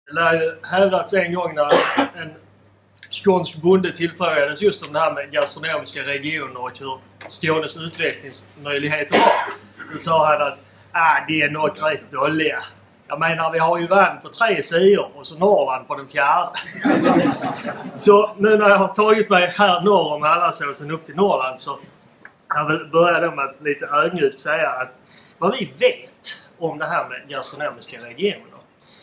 Det lär ju hävdats en gång när en skånsk bonde tillfrågades just om det här med gastronomiska regioner och hur Skånes utvecklingsmöjligheter var. Då sa han att det är nog rätt dåliga. Jag menar, vi har ju vann på 3 sidor och så Norrland på den 4:e. Så nu när jag har tagit mig här norr om Hallandsåsen upp till Norrland så jag vill börja med att lite ödmjukt säga att vad vi vet om det här med gastronomiska regioner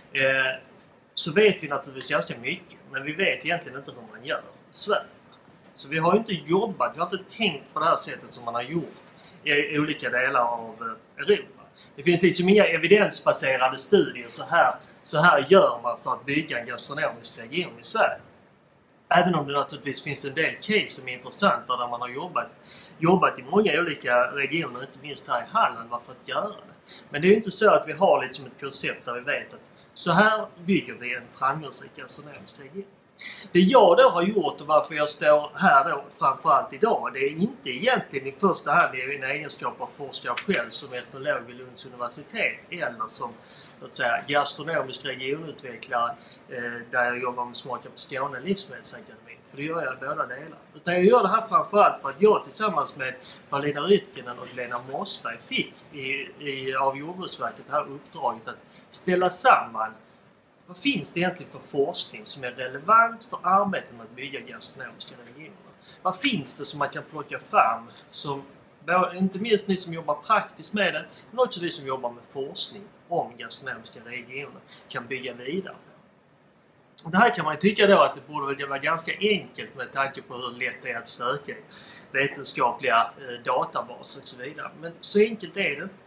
så vet vi naturligtvis ganska mycket, men vi vet egentligen inte hur man gör i Sverige. Så vi har ju inte jobbat, vi har inte tänkt på det här sättet som man har gjort i olika delar av Europa. Det finns liksom inga evidensbaserade studier så här gör man för att bygga en gastronomisk region i Sverige. Även om det naturligtvis finns en del case som är intressanta där man har jobbat i många olika regioner, inte minst här i Halland, varför att göra det. Men det är ju inte så att vi har liksom ett koncept där vi vet att så här bygger vi en framgångsrik gastronomisk region. Det jag då har gjort och varför jag står här då framförallt idag, det är inte egentligen i första hand i min egenskap av forskare själv som etnolog vid Lunds universitet eller som så att säga gastronomisk regionutvecklare där jag jobbar med Smaka på Skåne livsmedelsakademin. För det gör jag i båda delar. Utan jag gör det här framförallt för att jag tillsammans med Paulina Ryttinen och Lena Mossberg fick av Jordbruksverket det här uppdraget att ställa samman vad finns det egentligen för forskning som är relevant för arbetet med att bygga gastronomiska regioner? Vad finns det som man kan plocka fram som, inte minst ni som jobbar praktiskt med det, men också ni som jobbar med forskning om gastronomiska regioner kan bygga vidare på? Det här kan man ju tycka då att det borde vara ganska enkelt med tanke på hur lätt det är att söka i vetenskapliga databaser och så vidare. Men så enkelt är det.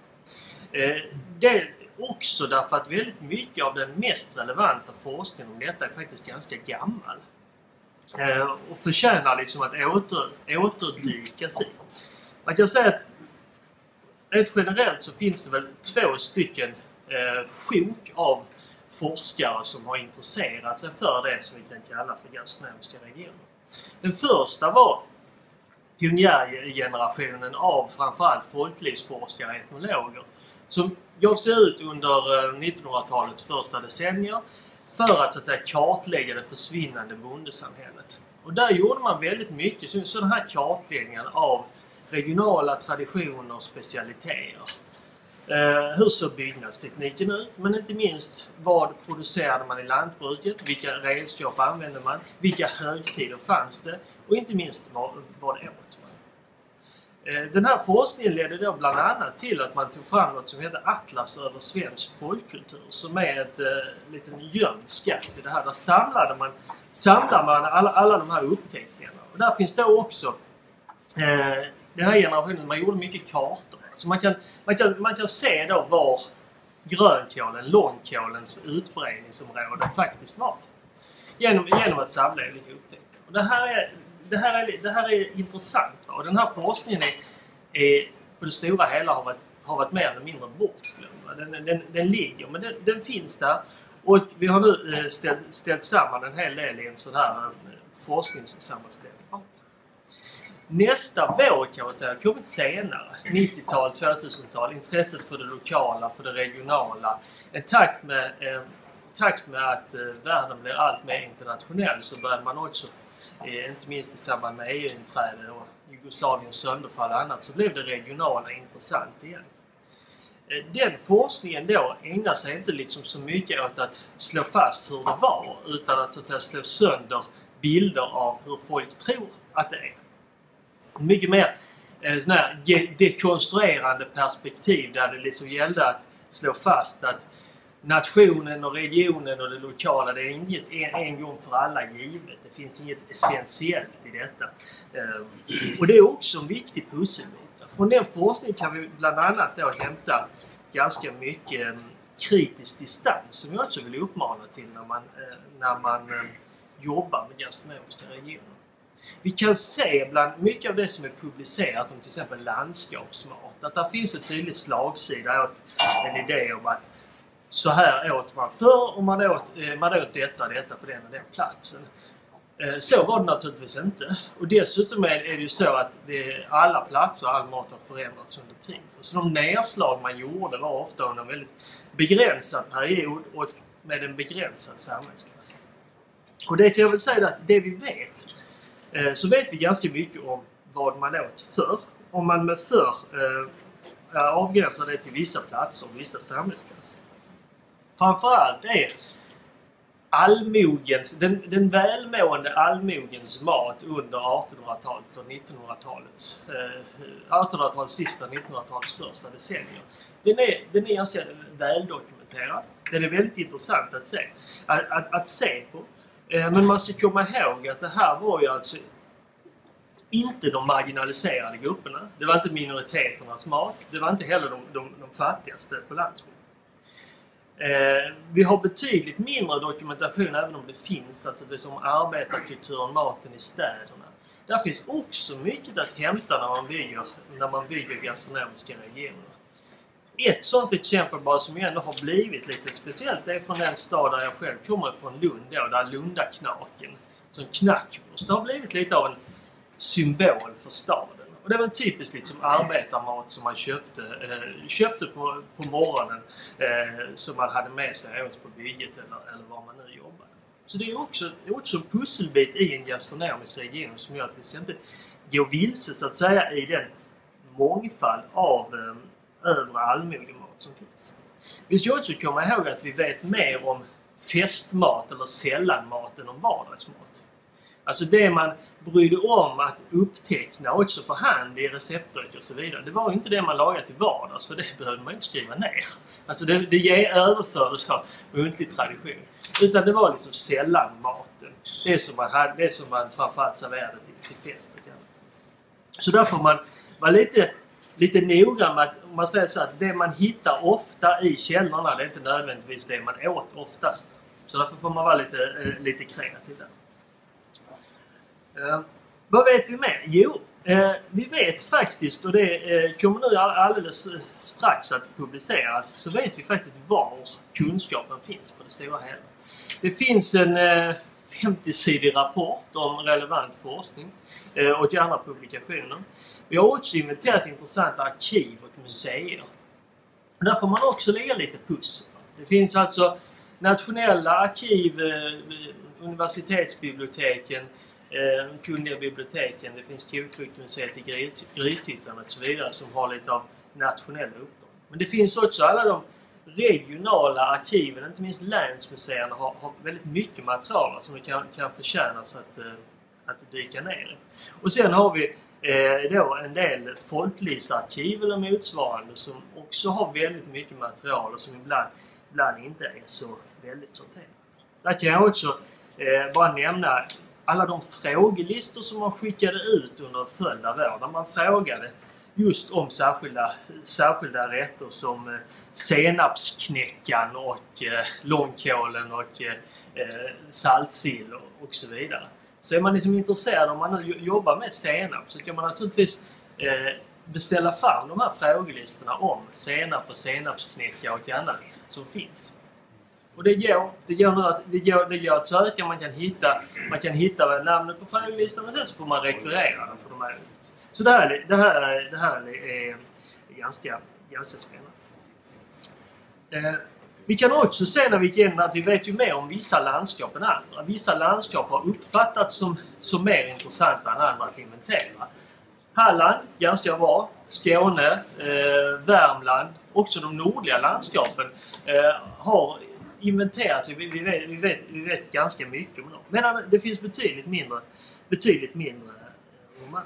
Det också därför att väldigt mycket av den mest relevanta forskningen om detta är faktiskt ganska gammal. Och förtjänar liksom att återdykas i. Man kan säga att rent generellt så finns det väl 2 stycken sjok av forskare som har intresserat sig för det som vi kan kalla för gastronomiska regioner. Den första var pionjärgenerationen av framförallt folklivsforskare och etnologer som gav sig ut under 1900-talets första decennier för att, så att säga, kartlägga det försvinnande bondesamhället. Och där gjorde man väldigt mycket sådana här kartläggningar av regionala traditioner och specialiteter. Hur såg byggnadstekniken ut? Men inte minst vad producerade man i lantbruket? Vilka redskap använde man? Vilka högtider fanns det? Och inte minst vad åt man? Den här forskningen ledde då bland annat till att man tog fram något som heter Atlas över svensk folkkultur, som är ett liten gömd skatt i det här. Där samlar man alla de här uppteckningarna. Och där finns då också den här generationen, man gjorde mycket kartor. Så man kan se då var grönkålen, långkålens utbredningsområde faktiskt var. Genom att samla olika uppteckningar. Och det här är intressant. Va? Och den här forskningen är på det stora hela har varit mer eller mindre bortglömd. Den ligger, men den finns där. Och vi har nu ställt samman en hel del i en sån här forskningssammanställning. Nästa vår kan man säga kommit senare, 90-tal, 2000-tal, intresset för det lokala, för det regionala. I takt med att världen blir allt mer internationell så började man också, inte minst i samband med EU-inträde och Jugoslaviens sönderfall och annat, så blev det regionala intressant igen. Den forskningen då ägnar sig inte liksom så mycket åt att slå fast hur det var, utan att, så att säga, slå sönder bilder av hur folk tror att det är. Mycket mer sån här dekonstruerande perspektiv där det liksom gällde att slå fast att nationen och regionen och det lokala, det är inget en gång för alla givet. Det finns inget essentiellt i detta. Och det är också en viktig pusselbit. Från den forskningen kan vi bland annat då hämta ganska mycket kritisk distans som jag också vill uppmana till när man jobbar med gastronomiska regioner. Vi kan se bland mycket av det som är publicerat om till exempel landskapsmat att där finns en tydlig slagsida åt en idé om att så här åt man förr och man åt detta på den och den platsen. Så var det naturligtvis inte. Och dessutom är det ju så att alla platser och all mat har förändrats under tid. Så de nedslag man gjorde var ofta under en väldigt begränsad period med en begränsad samhällsklass. Och det kan jag väl säga att det vi vet, så vet vi ganska mycket om vad man åt förr. Om man med förr avgränsar det till vissa platser och vissa samhällsklasser. Framförallt är allmogens, den välmående allmogens mat under 1800-talet och 1900-talets 1800-talets sista, 1900-talets första decennier. Den är ganska väldokumenterad. Den är väldigt intressant att se på. Men man ska komma ihåg att det här var ju alltså inte de marginaliserade grupperna. Det var inte minoriteternas mat. Det var inte heller de fattigaste på landsbygden. Vi har betydligt mindre dokumentation, även om det finns naturligtvis, om arbetarkulturen, maten i städerna. Där finns också mycket att hämta när man bygger gastronomiska regioner. Ett sådant exempel bara som ändå har blivit lite speciellt, det är från den stad där jag själv kommer från, Lund då, där Lundaknaken, som knackwurst, det har blivit lite av en symbol för staden. Och det var en typisk liksom arbetarmat som man köpte på morgonen, som man hade med sig åt på bygget eller var man nu jobbade. Så det är också en pusselbit i en gastronomisk region som gör att vi ska inte gå vilse så att säga i den mångfald av övre allmogemat som finns. Vi ska också komma ihåg att vi vet mer om festmat eller sällanmat än om vardagsmat. Alltså det man brydde om att uppteckna också för hand i receptböcker och så vidare. Det var inte det man lagade till vardags, för det behövde man inte skriva ner. Alltså det överfördes av muntlig tradition. Utan det var liksom sällanmaten. Det som man framförallt serverade till fest och annat. Så där får man vara lite noga med att, om man säger så att det man hittar ofta i källorna, det är inte nödvändigtvis det man åt oftast. Så därför får man vara lite kreativ där. Vad vet vi mer? Jo, vi vet faktiskt, och det kommer nu alldeles strax att publiceras, så vet vi faktiskt var kunskapen finns på det stora hela. Det finns en 50-sidig rapport om relevant forskning och andra publikationer. Vi har också inventerat intressanta arkiv och museer. Där får man också lägga lite pussel. Det finns alltså nationella arkiv, universitetsbiblioteken, kungliga biblioteken, det finns Kokbokmuseet i Grythyttan och så vidare som har lite av nationella uppdrag. Men det finns också alla de regionala arkiven, inte minst länsmuseerna har väldigt mycket material som det kan förtjänas att dyka ner i. Och sen har vi då en del folklivsarkiv eller motsvarande som också har väldigt mycket material och som ibland inte är så väldigt sorterat. Där kan jag också bara nämna alla de frågelistor som man skickade ut under en följd av år, där man frågade just om särskilda rätter som senapsknäckan och långkålen och saltsill och så vidare. Så är man liksom intresserad, om man nu jobbar med senap, så kan man naturligtvis beställa fram de här frågelistorna om senap och senapsknäcka och annat som finns. Och det går att söka, man kan hitta namnet på frågelistan och sen så får man rekvirera den för de här. Så det här är ganska spännande. Vi kan också se när vi gick igenom att vi vet ju mer om vissa landskap än andra. Vissa landskap har uppfattats som mer intressanta än andra att inventera. Halland, ganska bra. Skåne, Värmland, också de nordliga landskapen har inventerats. Vi vet ganska mycket om dem. Men det finns betydligt mindre om.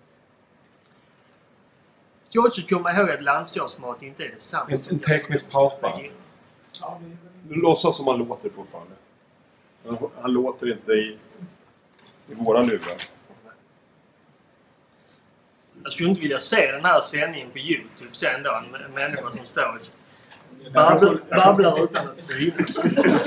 Ska också komma ihåg att landskapsmat inte är detsamma. En teknisk paus bara. Du låtsas som han låter fortfarande. Han låter inte i våra lurar. Jag skulle inte vilja se den här sändningen på YouTube sen då. En människa som står och babblar utan att synas.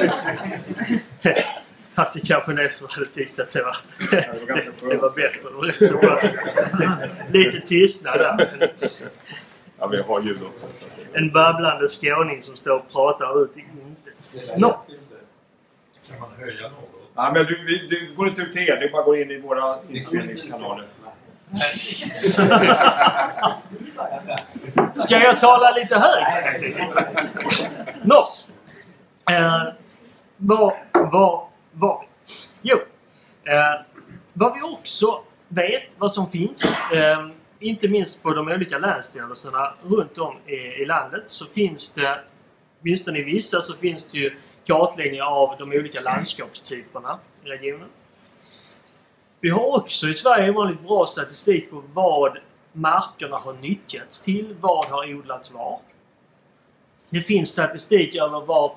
Fast det kanske är som hade tyckt att det var bättre. Det var rätt så bra. Lite tystnad där. Ja, vi har ljud också. En babblande skåning som står och pratar ut i intet. No. Kan man höja något? Ja, men du går inte ut till er. Du bara går in i våra inspelningskanaler. Ska jag tala lite högre? No. Var vi? Jo, vad vi också vet, vad som finns, inte minst på de olika länsstyrelserna runt om i landet, så finns det, åtminstone i vissa, så finns det ju kartläggningar av de olika landskapstyperna i regionen. Vi har också i Sverige vanligt bra statistik på vad markerna har nyttjats till, vad har odlats var. Det finns statistik över var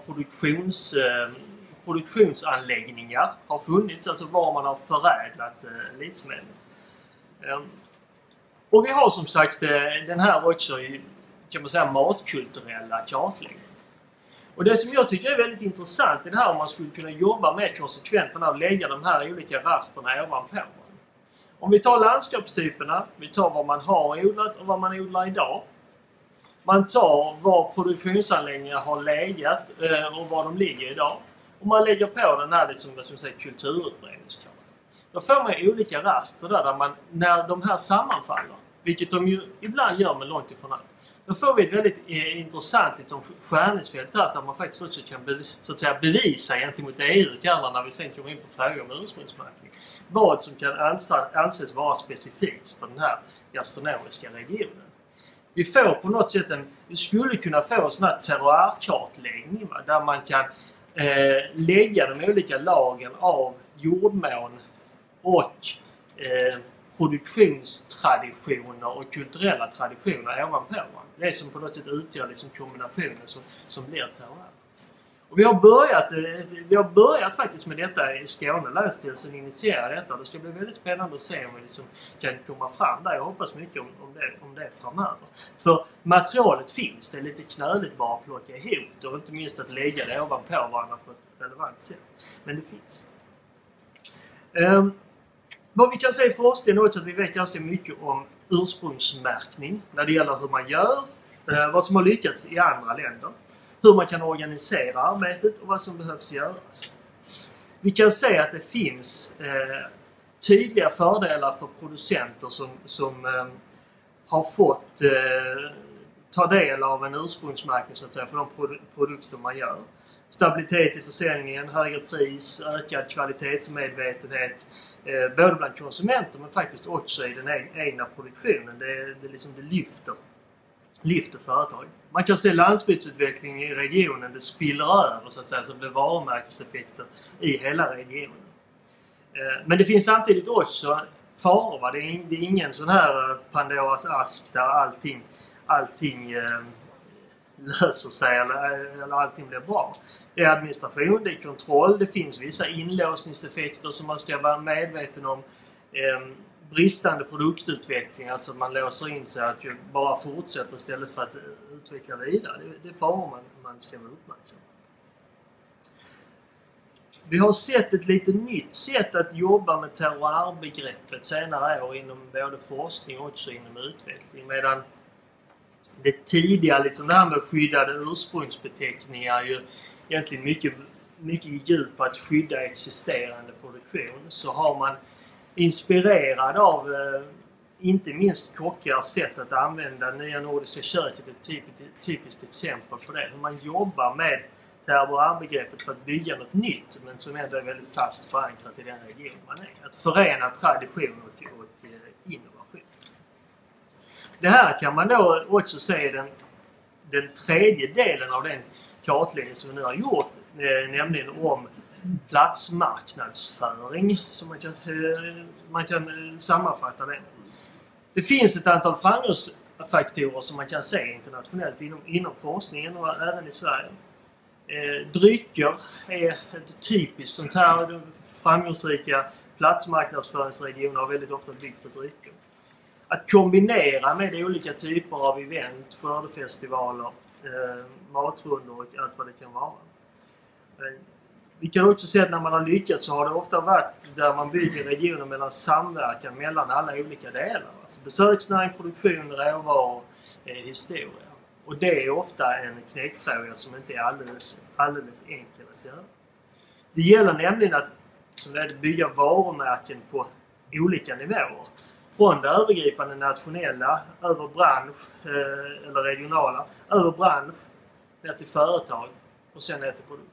produktionsanläggningar har funnits, alltså var man har förädlat livsmedel. Och vi har som sagt den här också, kan man säga, matkulturella kartläggningen. Och det som jag tycker är väldigt intressant är det här om man skulle kunna jobba mer konsekvent med att lägga de här olika rasterna ovanpå. Om vi tar landskapstyperna, vi tar vad man har odlat och vad man odlar idag. Man tar var produktionsanläggningar har legat och var de ligger idag. Och man lägger på den här liksom, vad ska man säga, kulturutbredningskartan. Då får man olika raster där man, när de här sammanfaller, vilket de ju ibland gör men långt ifrån allt. Då får vi ett väldigt intressant liksom, skärningsfält här där man faktiskt också kan så att säga, bevisa gentemot EU-kartan när vi sen kommer in på frågor om ursprungsmärkning. Vad som kan anses vara specifikt för den här gastronomiska regionen. Vi får på något sätt vi skulle kunna få en sån här terroirkartläggning där man kan lägga de olika lagen av jordmån och produktionstraditioner och kulturella traditioner ovanpå. Det är som på något sätt utgör liksom kombinationen som blir terroir. Och vi har börjat faktiskt med detta i Skåne. Länsstyrelsen initierar detta. Det ska bli väldigt spännande att se om vi liksom kan komma fram där. Jag hoppas mycket om det framöver. För materialet finns. Det är lite knöligt bara att plocka ihop det. Och inte minst att lägga det ovanpå varandra på ett relevant sätt. Men det finns. Vad vi kan säga i forskningen är att vi vet ganska mycket om ursprungsmärkning. När det gäller hur man gör. Vad som har lyckats i andra länder. Hur man kan organisera arbetet och vad som behövs göras. Vi kan se att det finns tydliga fördelar för producenter som har fått ta del av en ursprungsmärkning så att säga, för de produkter man gör. Stabilitet i försäljningen, högre pris, ökad kvalitetsmedvetenhet både bland konsumenter men faktiskt också i den egna produktionen. Det lyfter företag. Man kan se landsbygdsutveckling i regionen, det spiller över så att säga, så det blir varumärkeseffekter i hela regionen. Men det finns samtidigt också faror. Va? Det är ingen sån här Pandoras ask där allting löser sig eller allting blir bra. Det är administration, det är kontroll, det finns vissa inlåsningseffekter som man ska vara medveten om. Bristande produktutveckling, alltså man låser in sig att bara fortsätter istället för att utveckla vidare. Det är faror man ska vara uppmärksam. Vi har sett ett lite nytt sätt att jobba med terroirbegreppet senare år inom både forskning och också inom utveckling. Medan det tidiga, liksom det här med skyddade ursprungsbeteckningar ju egentligen mycket gick ut på att skydda existerande produktion, så har man inspirerad av inte minst kockars sätt att använda Nya Nordiska köket, ett typiskt exempel på det. Hur man jobbar med terroirbegreppet för att bygga något nytt men som ändå är väldigt fast förankrat i den region man är. Att förena tradition och innovation. Det här kan man då också se den tredje delen av den kartläggning som vi nu har gjort, nämligen om platsmarknadsföring, som man kan sammanfatta det. Det finns ett antal framgångsfaktorer som man kan se internationellt inom forskningen och även i Sverige. Drycker är ett typiskt sånt här framgångsrika platsmarknadsföringsregioner har väldigt ofta byggt på drycker. Att kombinera med olika typer av event, skördefestivaler, matrundor och allt vad det kan vara. Vi kan också se att när man har lyckats så har det ofta varit där man bygger regioner mellan samverkan mellan alla olika delar. Alltså besöksnäring, produktion, råvaror, historia. Och det är ofta en knäckfråga som inte är alldeles enkel att göra. Det gäller nämligen att bygga varumärken på olika nivåer. Från det övergripande nationella, över bransch eller regionala, över bransch, ner till företag och sen ner till produkt.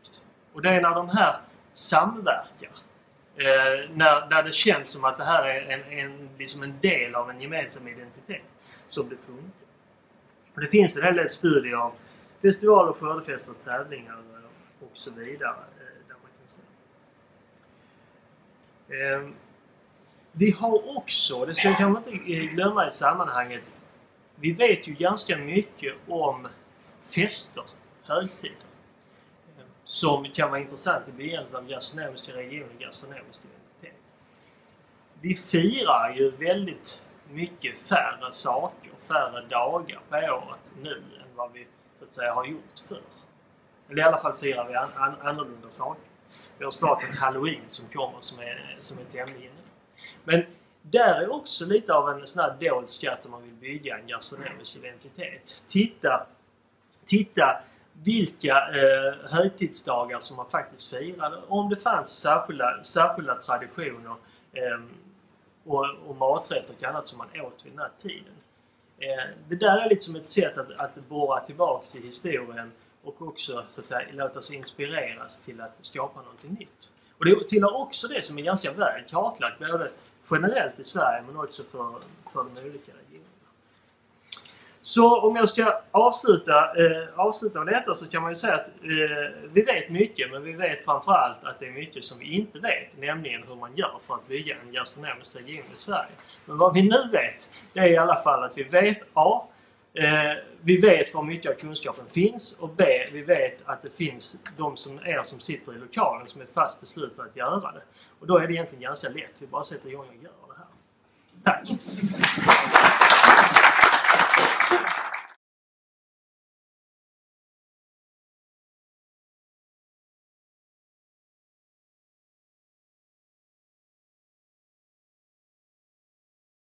Och det är när de här samverkar. När det känns som att det här är liksom en del av en gemensam identitet som det funkar. Och det finns en hel del studier av festivaler, skördefester, tävlingar och så vidare där man kan se. Vi har också, det ska vi kanske inte glömma i sammanhanget, vi vet ju ganska mycket om fester, högtider, som kan vara intressant i begynnelsen av gastronomiska regioner och gastronomisk identitet. Vi firar ju väldigt mycket färre saker, färre dagar på året nu än vad vi så att säga har gjort förr. Eller i alla fall firar vi annorlunda saker. Vi har snart en Halloween som kommer som är tämligen inne. Men där är också lite av en sån här dold skatt om man vill bygga en gastronomisk identitet. Titta vilka högtidsdagar som man faktiskt firade. Om det fanns särskilda traditioner och maträtter och annat som man åt vid den här tiden. Det där är liksom ett sätt att borra tillbaka i historien och också så att säga, låta sig inspireras till att skapa någonting nytt. Och det tillhör också det som är ganska väl kartlagt, både generellt i Sverige men också för de olika regionerna. Så om jag ska avsluta med detta så kan man ju säga att vi vet mycket, men vi vet framförallt att det är mycket som vi inte vet, nämligen hur man gör för att bygga en gastronomisk region i Sverige. Men vad vi nu vet, det är i alla fall att vi vet vi vet var mycket av kunskapen finns, och B, vi vet att det finns de som sitter i lokalen som är fast beslutna att göra det. Och då är det egentligen ganska lätt, vi bara sätter igång och gör det här. Tack!